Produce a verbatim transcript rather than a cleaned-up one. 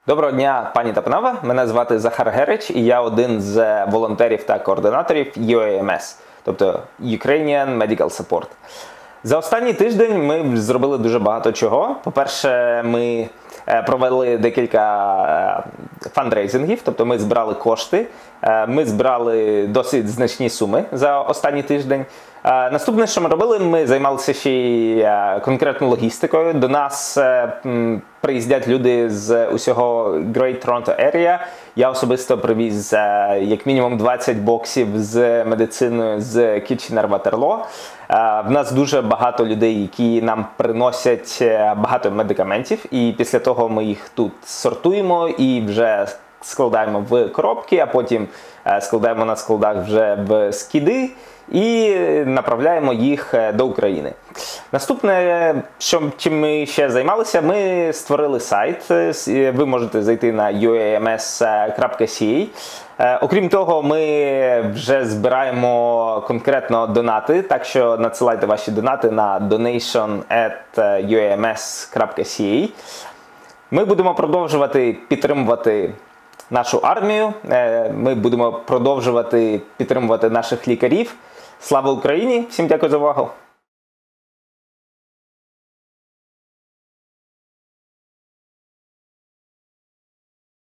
Доброго дня, пані та панове. Мене звати Захар Герич, і я один з волонтерів та координаторів ю ей ем ес, тобто Ukrainian Medical Support. За останній тиждень ми зробили дуже багато чого. По-перше, ми провели декілька фандрейзингів, тобто ми збирали кошти, ми збирали досить значні суми за останній тиждень. Наступне, що ми робили, ми займалися ще й конкретно логістикою. До нас приїздять люди з усього Great Toronto Area. Я особисто привіз як мінімум двадцять боксів з медициною з Kitchener-Waterloo. В нас дуже багато людей, які нам приносять багато медикаментів, і після того ми їх тут сортуємо і вже складаємо в коробки, а потім складаємо на складах вже в скиди і направляємо їх до України. Наступне, що, чим ми ще займалися, ми створили сайт. Ви можете зайти на ю ей ем ес крапка сі ей. Окрім того, ми вже збираємо конкретно донати, так що надсилайте ваші донати на donation at ю ей ем ес крапка сі ей. Ми будемо продовжувати підтримувати нашу армію, ми будемо продовжувати підтримувати наших лікарів. Слава Україні! Всім дякую за увагу!